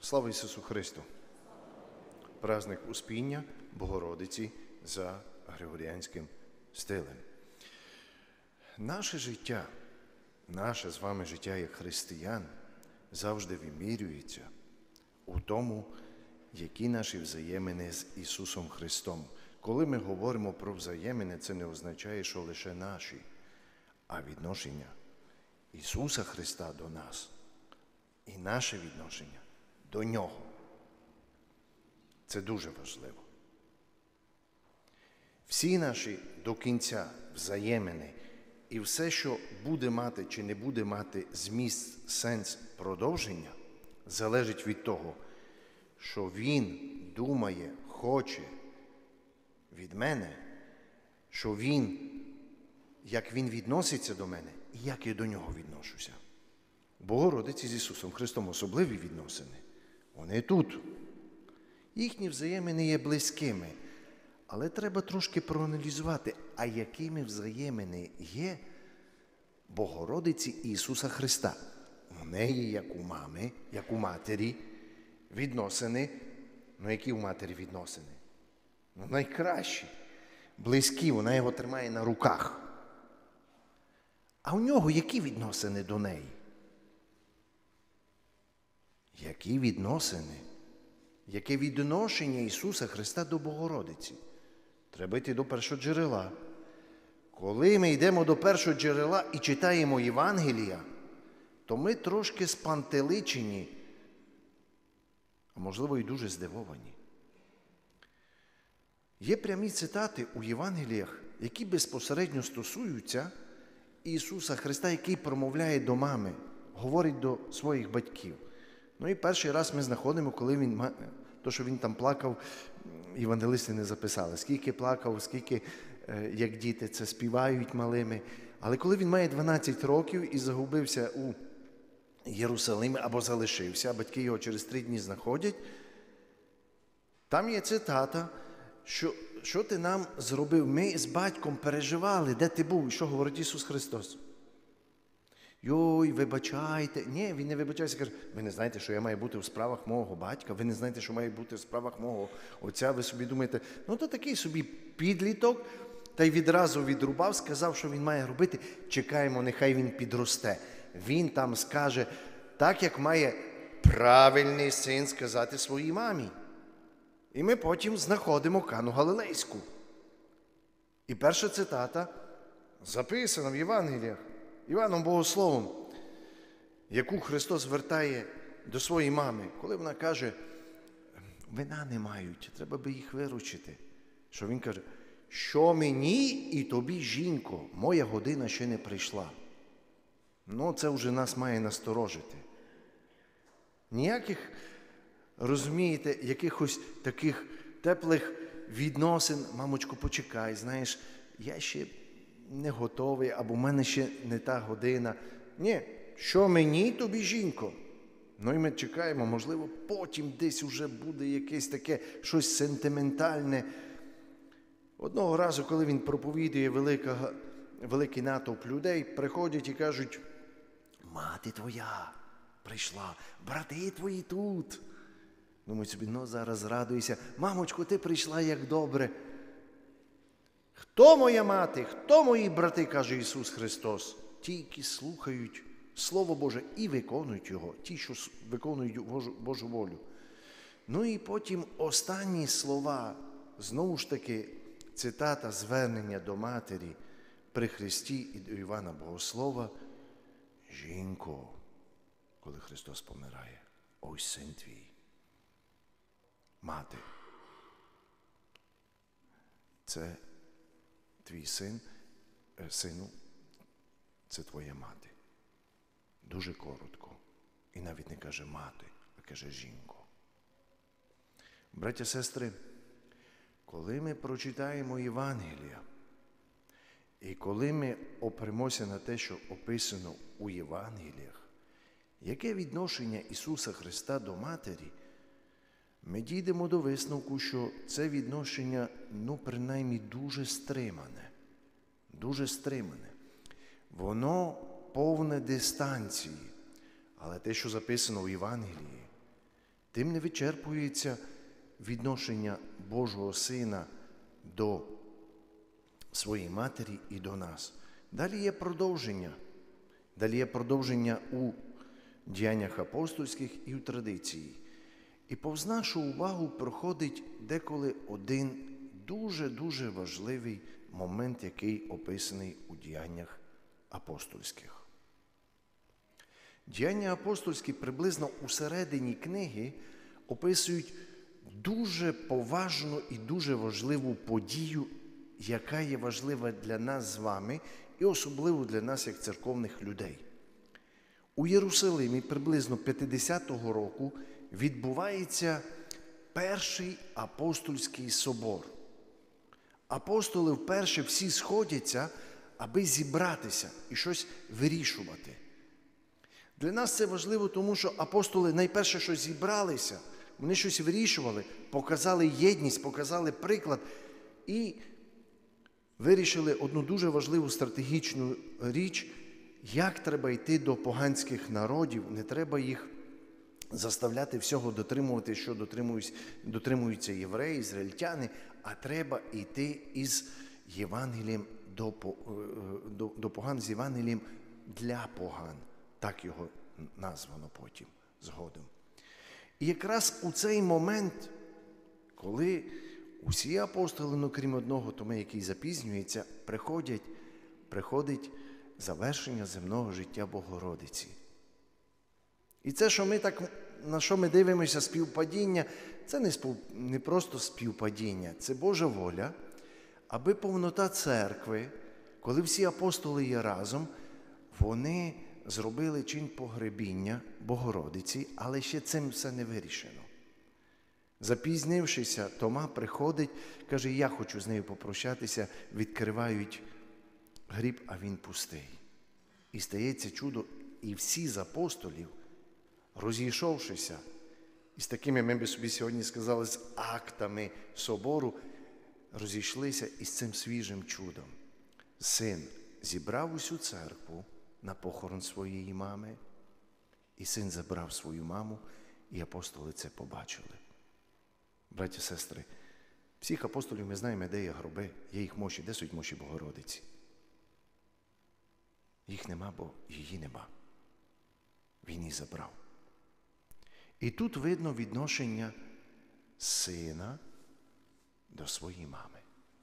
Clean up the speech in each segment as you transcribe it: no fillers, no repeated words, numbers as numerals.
Слава Ісусу Христу! Праздник Успіння Богородиці за Григоріанським стилем. Наше життя, наше з вами життя як християн завжди вимірюється у тому, які наші взаємини з Ісусом Христом. Коли ми говоримо про взаємини, це не означає, що лише наші, а відношення Ісуса Христа до нас і наше відношення до Нього. Це дуже важливо. Всі наші до кінця взаємини і все, що буде мати чи не буде мати зміст, сенс продовження, залежить від того, що Він думає, хоче від мене, що Він, як Він відноситься до мене, і як я до Нього відношуся. Богородиці з Ісусом Христом особливі відносини. Вони тут. Їхні взаємини є близькими. Але треба трошки проаналізувати, а якими взаємини є Богородиці Ісуса Христа. У неї, як у мами, як у матері, відносини. Ну, які у матері відносини? Ну, найкращі, близькі, вона його тримає на руках. А у нього які відносини до неї? Які відносини? Яке відношення Ісуса Христа до Богородиці? Треба йти до першого джерела. Коли ми йдемо до першого джерела і читаємо Євангелія, то ми трошки спантеличені, а можливо і дуже здивовані. Є прямі цитати у Євангеліях, які безпосередньо стосуються Ісуса Христа, який промовляє до мами, говорить до своїх батьків. Ну і перший раз ми знаходимо, коли він, то, що він там плакав, євангелисти не записали. Скільки плакав, скільки, як діти це співають малими. Але коли він має 12 років і загубився у Єрусалимі або залишився, а батьки його через 3 дні знаходять, там є цитата, що ти нам зробив? Ми з батьком переживали, де ти був, і що говорить Ісус Христос? Йой, вибачайте. Ні, він не вибачається, каже, ви не знаєте, що я маю бути в справах мого батька, ви не знаєте, що маю бути в справах мого отця, ви собі думаєте, ну то такий собі підліток, та й відразу відрубав, сказав, що він має робити, чекаємо, нехай він підросте. Він там скаже так, як має правильний син сказати своїй мамі. І ми потім знаходимо Кану Галилейську. І перша цитата записана в Євангеліях Іваном Богословом, яку Христос звертає до своєї мами, коли вона каже, вина не мають, треба би їх виручити. Що він каже, що мені і тобі, жінко, моя година ще не прийшла. Ну, це вже нас має насторожити. Ніяких, розумієте, якихось таких теплих відносин, мамочко, почекай, знаєш, я ще не готовий, або в мене ще не та година. Ні, що мені, тобі, жінко? Ну і ми чекаємо, можливо, потім десь уже буде якесь таке щось сентиментальне. Одного разу, коли він проповідує великий натовп людей, приходять і кажуть, мати твоя прийшла, брати твої тут. Думаю собі, ну зараз радуйся. Мамочко, ти прийшла як добре. Хто моя мати, хто мої брати, каже Ісус Христос? Ті, які слухають Слово Боже і виконують його, ті, що виконують Божу волю. Ну і потім останні слова, знову ж таки, цитата, звернення до матері при Христі і до Івана Богослова. Жінко, коли Христос помирає, ось син твій. Мати, це твій син, сину, це твоя мати. Дуже коротко. І навіть не каже мати, а каже жінко. Браття, сестри, коли ми прочитаємо Євангелія, і коли ми опремося на те, що описано у Євангеліях, яке відношення Ісуса Христа до матері, ми дійдемо до висновку, що це відношення, ну, принаймні, дуже стримане. Дуже стримане. Воно повне дистанції. Але те, що записано в Євангелії, тим не вичерпується відношення Божого Сина до своєї матері і до нас. Далі є продовження. Далі є продовження у діяннях апостольських і у традиції. І повз нашу увагу проходить деколи один дуже-дуже важливий момент, який описаний у діяннях апостольських. Діяння апостольські приблизно у середині книги описують дуже поважну і дуже важливу подію, яка є важлива для нас з вами і особливо для нас, як церковних людей. У Єрусалимі приблизно 50-го року відбувається перший апостольський собор. Апостоли вперше всі сходяться, аби зібратися і щось вирішувати. Для нас це важливо, тому що апостоли найперше, що зібралися, вони щось вирішували, показали єдність, показали приклад і вирішили одну дуже важливу стратегічну річ, як треба йти до поганських народів, не треба їх заставляти всього дотримувати, що дотримуються євреї, ізраїльтяни, а треба йти із Євангелієм до поган, з Євангелієм для поган. Так його названо потім, згодом. І якраз у цей момент, коли усі апостоли, ну крім одного, Томи, який запізнюється, приходить завершення земного життя Богородиці. І це, на що ми дивимося, співпадіння, це не просто співпадіння, це Божа воля, аби повнота церкви, коли всі апостоли є разом, вони зробили чин погребіння Богородиці, але ще цим все не вирішено. Запізнившися, Тома приходить, каже, я хочу з нею попрощатися, відкривають гріб, а він пустий. І стається чудо, і всі з апостолів, розійшовшися, і з такими, ми би собі сьогодні сказали, з актами собору, розійшлися із цим свіжим чудом. Син зібрав усю церкву на похорон своєї мами, і син забрав свою маму, і апостоли це побачили. Браті, сестри, всіх апостолів ми знаємо, де є гроби, є їх мощі, де суть мощі Богородиці. Їх нема, бо її нема. Він її забрав. І тут видно відношення сина до своєї мами.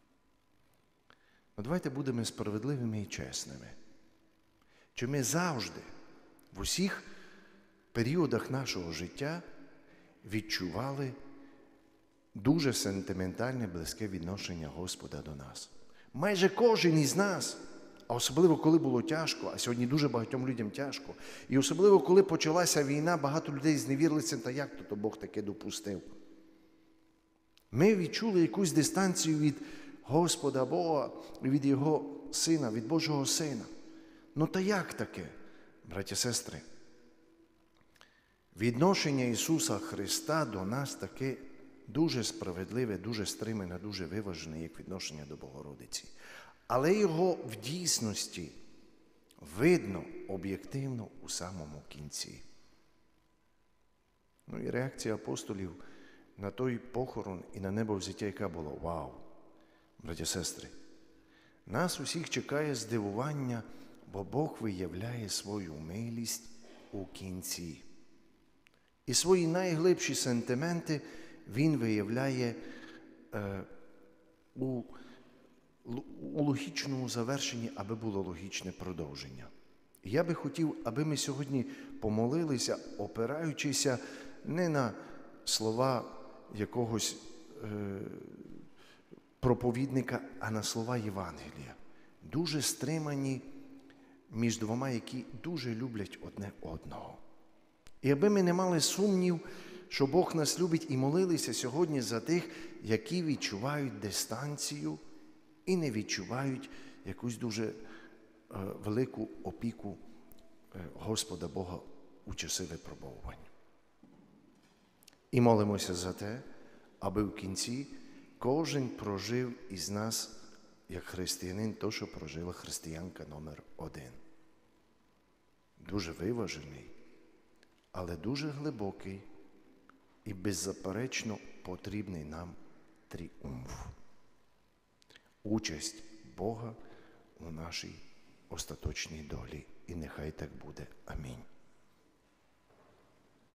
Ну, давайте будемо справедливими і чесними. Чи ми завжди, в усіх періодах нашого життя відчували дуже сентиментальне, близьке відношення Господа до нас? Майже кожен із нас, а особливо, коли було тяжко, а сьогодні дуже багатьом людям тяжко, і особливо, коли почалася війна, багато людей зневірилися, та як то Бог таке допустив? Ми відчули якусь дистанцію від Господа Бога, від Його Сина, від Божого Сина. Ну та як таке, браті і сестри? Відношення Ісуса Христа до нас таке дуже справедливе, дуже стримане, дуже виважене, як відношення до Богородиці. Але його в дійсності видно об'єктивно у самому кінці. Ну і реакція апостолів на той похорон і на небовзяття, яка була: вау! Браті і сестри, нас усіх чекає здивування, бо Бог виявляє свою милість у кінці. І свої найглибші сентименти Він виявляє у логічному завершенні, аби було логічне продовження. І я би хотів, аби ми сьогодні помолилися, опираючися не на слова якогось проповідника, а на слова Євангелія. Дуже стримані між двома, які дуже люблять одне одного. І аби ми не мали сумнів, що Бог нас любить, і молилися сьогодні за тих, які відчувають дистанцію і не відчувають якусь дуже велику опіку Господа Бога у часи випробовувань. І молимося за те, аби в кінці кожен прожив із нас, як християнин, то, що прожила християнка номер 1. Дуже виважений, але дуже глибокий і беззаперечно потрібний нам тріумф. Участь Бога у нашій остаточній долі. І нехай так буде. Амінь.